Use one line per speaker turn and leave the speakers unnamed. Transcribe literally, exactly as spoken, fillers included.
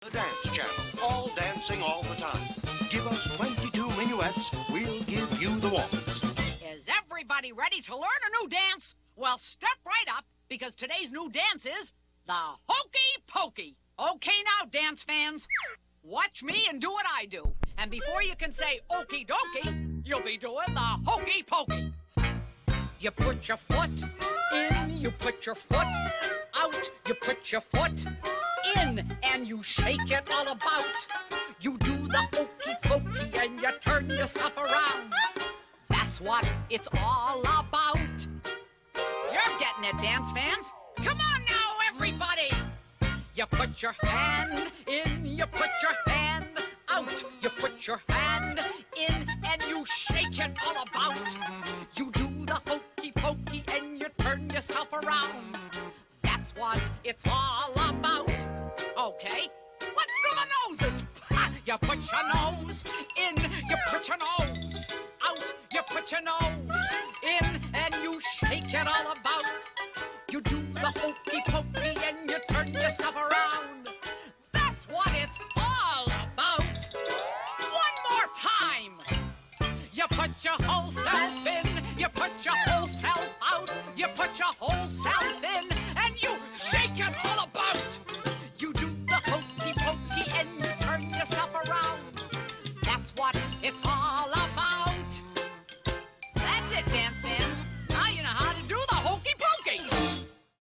The Dance Channel, all dancing all the time. Give us twenty-two minuets, we'll give you the waltz.
Is everybody ready to learn a new dance? Well, step right up, because today's new dance is the Hokey Pokey. Okay now, dance fans, watch me and do what I do. And before you can say okie dokie, you'll be doing the Hokey Pokey. You put your foot in, you put your foot out, you put your foot in, and you shake it all about. You do the Hokey Pokey and you turn yourself around. That's what it's all about. You're getting it, dance fans. Come on now, everybody. You put your hand in, you put your hand out, you put your hand in, and you shake it all about. You do the Hokey Pokey and you turn yourself around. That's what it's all about. Okay, let's do the noses. You put your nose in, you put your nose out, you put your nose in, and you shake it all about. You do the Hokey Pokey and you turn yourself around. That's what it's all about. One more time. You put your whole self in, you put your whole self out, you put your whole self in,